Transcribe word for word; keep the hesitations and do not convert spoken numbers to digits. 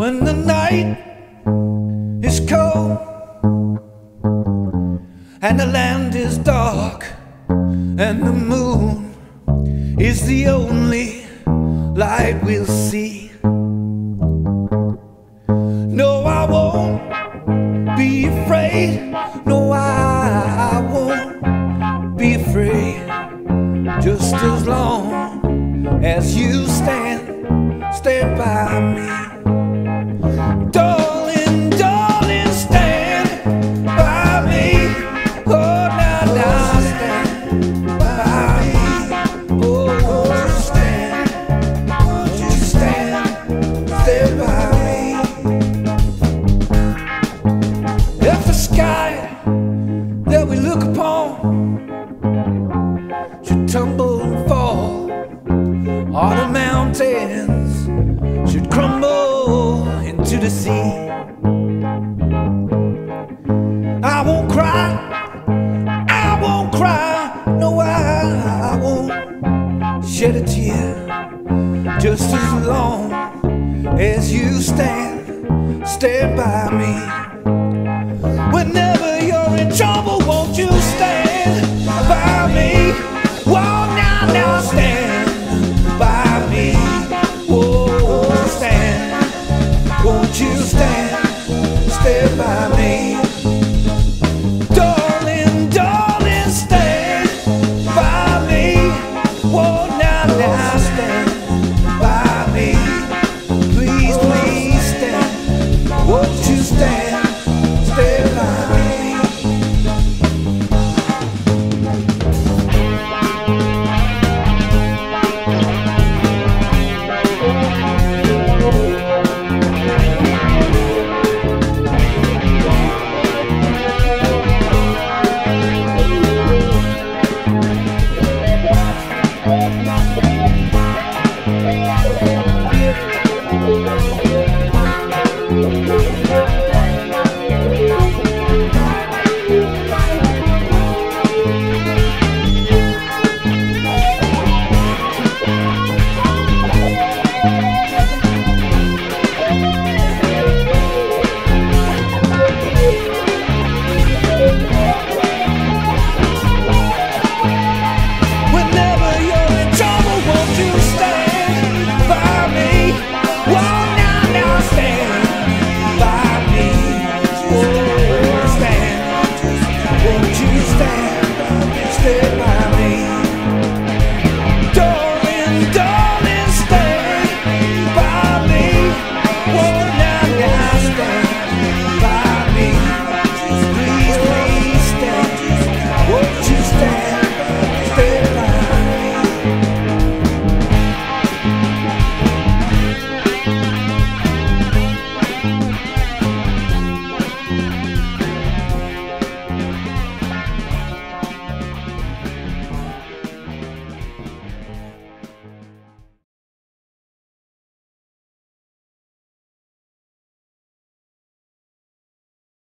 When the night is cold and the land is dark and the moon is the only light we'll see. No, I won't be afraid. No, I won't be afraid. Just as long as you stand, stand by me. Darling, darling, stand by me. Oh, now, now, stand by me. Oh, just stand, just stand, stand by me. If the sky that we look upon should tumble and fall, all the mountains should crumble into the sea, I won't cry, I won't cry. No, I, I won't shed a tear. Just as long as you stand, stand by me.